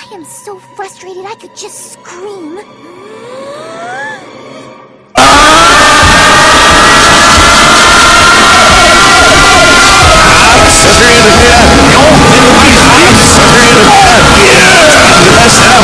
I am so frustrated I could just scream. Sucker in the head! I'm sucker in the head! Yeah! Time to rest out!